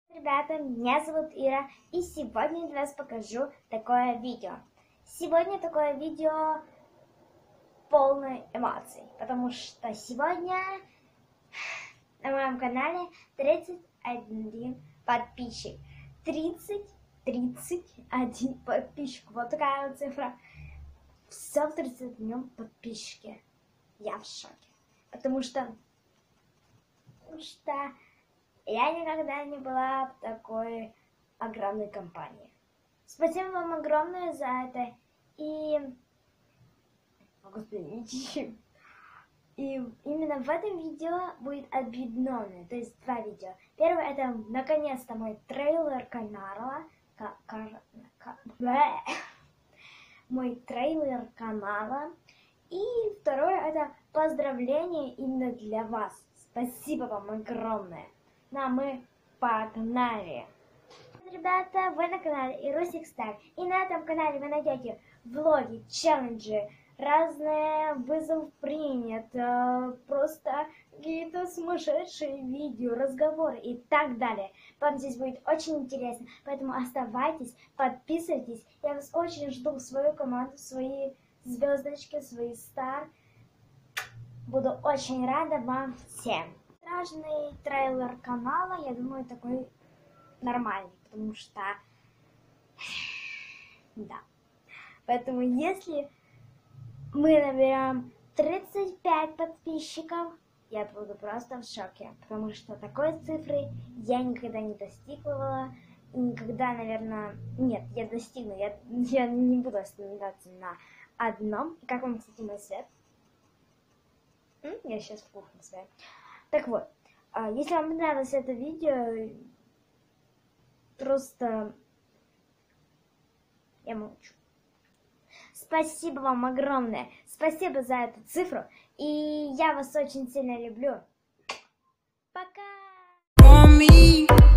Ребята, меня зовут Ира, и сегодня я для вас покажу такое видео. Сегодня такое видео полное эмоций, потому что сегодня на моем канале 31 подписчик. 31 подписчик, вот такая вот цифра. Все в 31 подписчике. Я в шоке, потому что я никогда не была в такой огромной компании. Спасибо вам огромное за это. И именно в этом видео будет объединенное, то есть два видео. Первое — это наконец-то мой трейлер канала. Мой трейлер канала. И второе — это поздравление именно для вас. Спасибо вам огромное. Ну а мы погнали! Ребята, вы на канале Ирусик Стар. И на этом канале вы найдете влоги, челленджи, разные вызов принят, просто какие-то сумасшедшие видео, разговоры и так далее. Вам здесь будет очень интересно, поэтому оставайтесь, подписывайтесь. Я вас очень жду в свою команду, свои звездочки, свои стар. Буду очень рада вам всем. Страшный трейлер канала, я думаю, такой нормальный, потому что да. Поэтому если мы наберем 35 подписчиков, я буду просто в шоке, потому что такой цифры я никогда не достигла, никогда, наверное, нет, я достигну, я не буду останавливаться на одном. Как вам, кстати, мой свет? Я сейчас в кухне свет. Так вот, если вам понравилось это видео, просто я молчу. Спасибо вам огромное. Спасибо за эту цифру. И я вас очень сильно люблю. Пока!